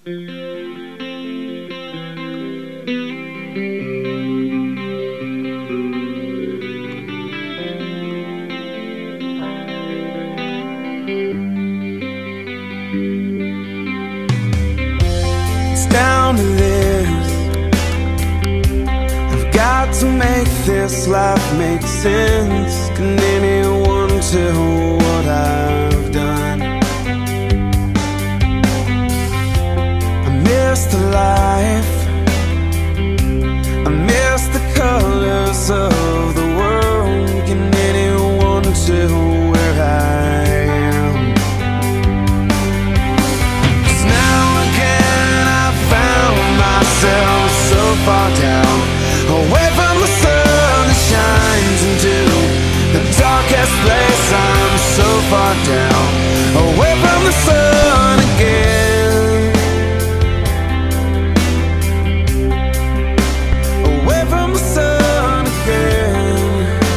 It's down to this. I've got to make this life make sense. Can anyone tell what I've done? I miss the life, I miss the colors of the world. Can anyone tell where I am? 'Cause now again I found myself so far down, away from the sun that shines into the darkest place. I'm so far down, away from the sun again, away from the sun again.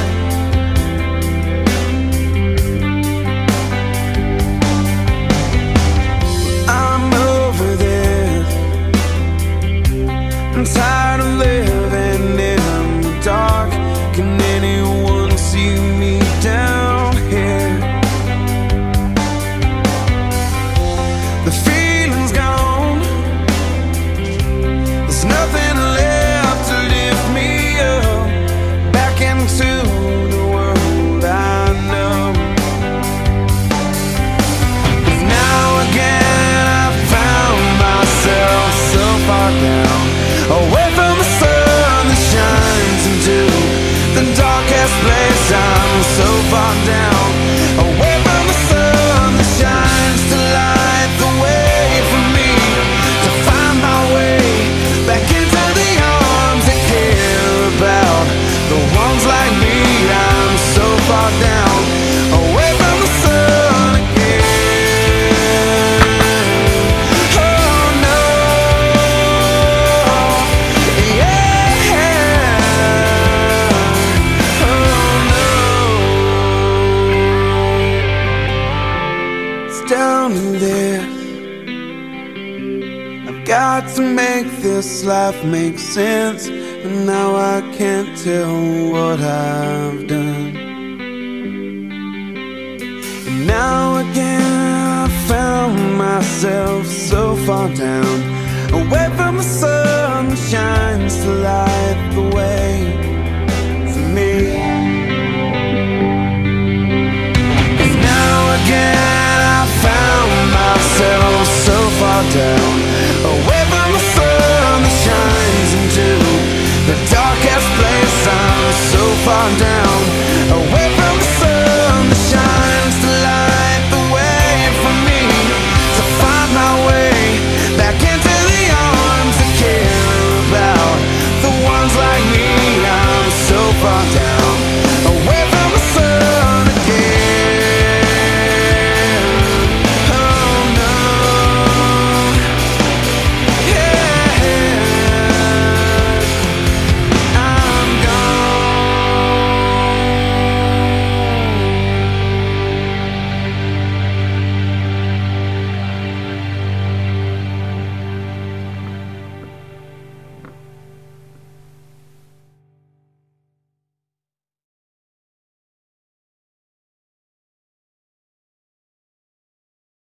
I'm over this, I'm tired of living in the dark. Can anyone see me down here? The feeling's gone, there's nothing left to lift me up back into the world I know. 'Cause now again I found myself so far down, away from the sun that shines into the darkest place. I'm so far down, away from the sun that shines to light the way for me to find my way back into the arms that care about the ones like me. I'm so far down, away from the sun again. Oh no, yeah, oh no. It's down to this. I've got to make this life make sense, but now I can't tell what I've done. And now again I found myself so far down, away from the sun that shines to light the way for me. 'Cause now again I found myself so far down, away from the sun that shines into the darkest place. I'm so far down,